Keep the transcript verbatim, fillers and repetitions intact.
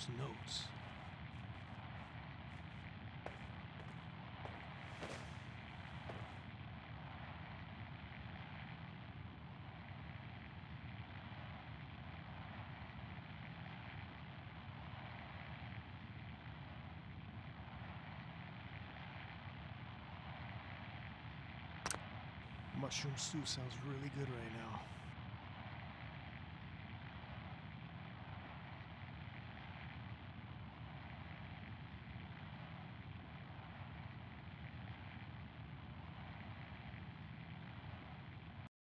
those notes? Mushroom stew sounds really good right now.